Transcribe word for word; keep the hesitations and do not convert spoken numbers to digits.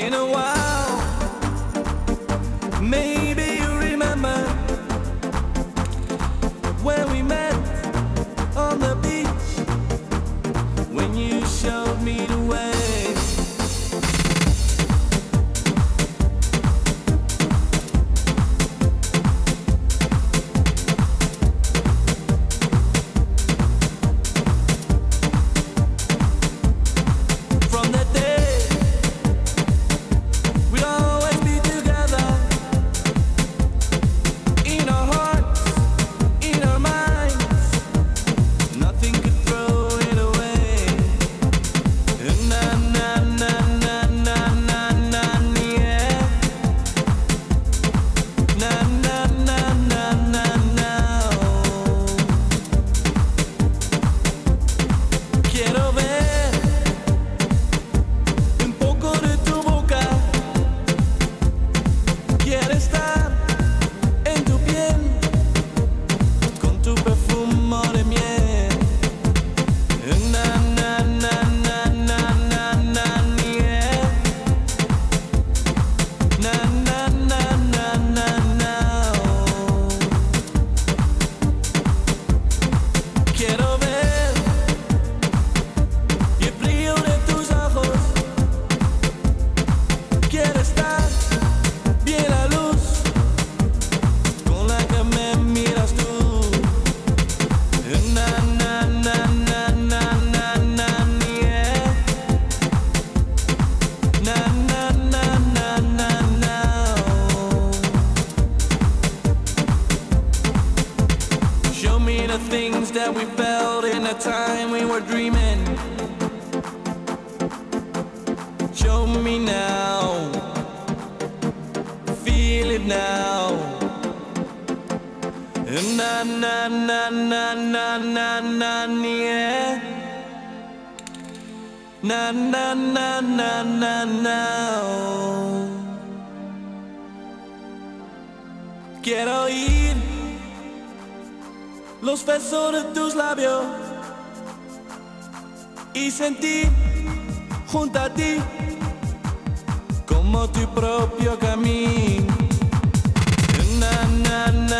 been a while. Maybe you remember when we met on the beach, when you showed me the way. The things that we felt in the time we were dreaming. Show me now, feel it now. Na na na na na na na yeah. Na na na na na na. Quiero ir los besos de tus labios y sentir junto a ti como tu propio camino. Na, na, na.